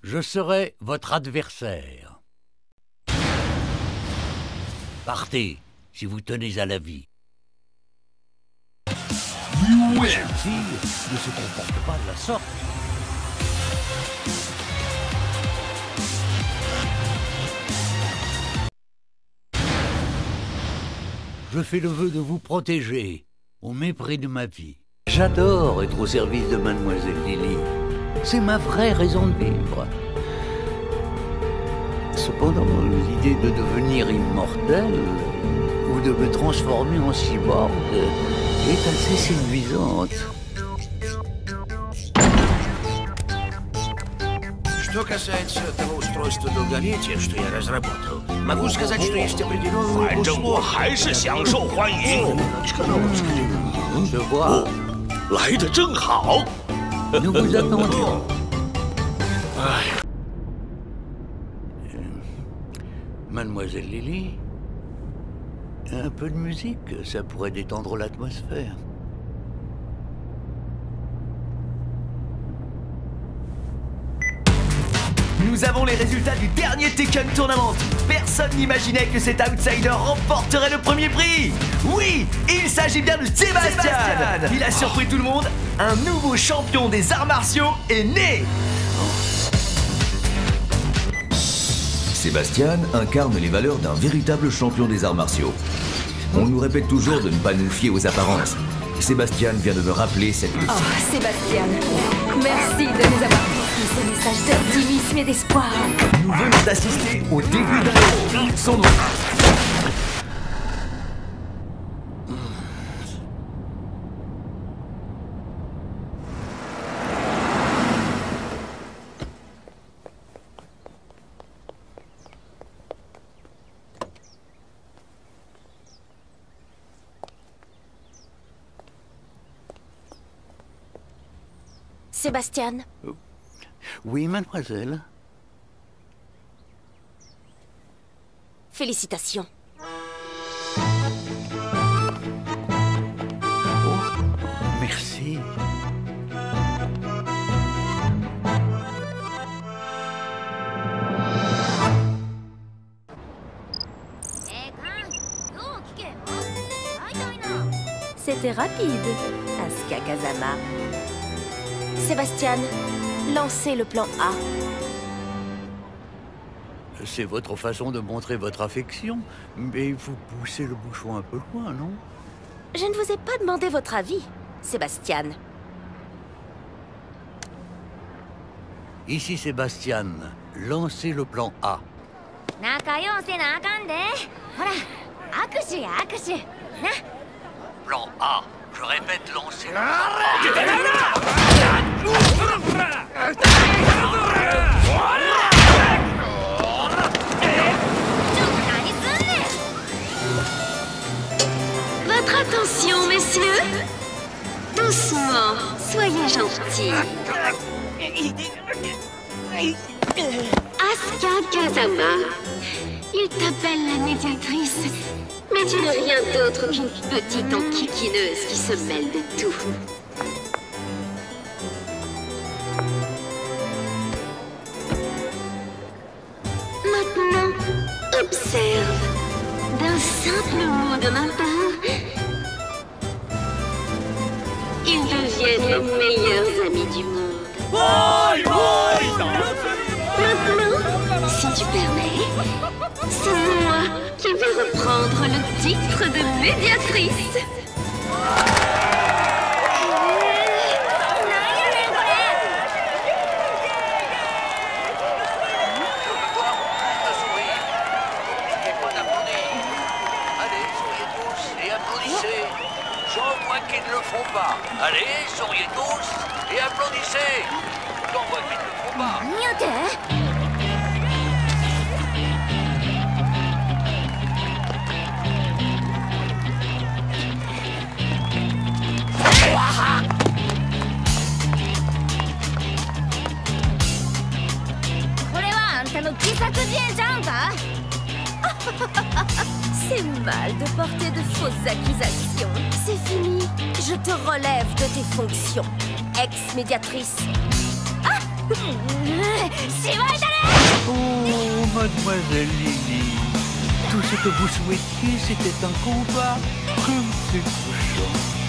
Je serai votre adversaire. Partez, si vous tenez à la vie. Cette fille ne se comporte pas de la sorte. Je fais le vœu de vous protéger, au mépris de ma vie. J'adore être au service de Mademoiselle Lily. C'est ma vraie raison de vivre. Cependant, l'idée de devenir immortel ou de me transformer en cyborg est assez séduisante. Что касается того устройства долголетия, что я разработал, могу сказать, что есть определенные условия. Je vois. Nous vous attendions. Mademoiselle Lily, un peu de musique, ça pourrait détendre l'atmosphère. Nous avons les résultats du dernier Tekken Tournament. Personne n'imaginait que cet outsider remporterait le premier prix. Oui, il s'agit bien de Sébastien. Il a surpris tout le monde. Un nouveau champion des arts martiaux est né. Sébastien incarne les valeurs d'un véritable champion des arts martiaux. On nous répète toujours de ne pas nous fier aux apparences. Sébastien vient de me rappeler cette leçon. Oh, Sébastien, merci de nous avoir transmis ce message d'optimisme et d'espoir. Nous venons d'assister au début d'un héros. Son nom. Sébastien, Oui, mademoiselle. félicitations. Merci. C'était rapide, Asuka Kazama. Sébastien, lancez le plan A. C'est votre façon de montrer votre affection, mais vous poussez le bouchon un peu loin, non? Je ne vous ai pas demandé votre avis, Sébastien. Ici Sébastien, lancez le plan A. Plan A, je répète, lancez le plan A. Votre attention, messieurs. Doucement, soyez gentils. Asuka Kazama, il t'appelle la médiatrice, mais tu n'es rien d'autre qu'une petite enquiquineuse qui se mêle de tout. Maintenant, observe. D'un simple mot de ma part, ils deviennent les meilleurs amis du monde. Maintenant, si tu permets, c'est moi qui vais reprendre le titre de médiatrice. J'en vois qu'ils ne le font pas. Allez, souriez tous et applaudissez. J'en vois qu'ils ne le font pas. C'est mal de porter de fausses accusations. C'est fini. Je te relève de tes fonctions. Ex-médiatrice. Ah mademoiselle Lily. Tout ce que vous souhaitiez, c'était un combat comme c'est touchant.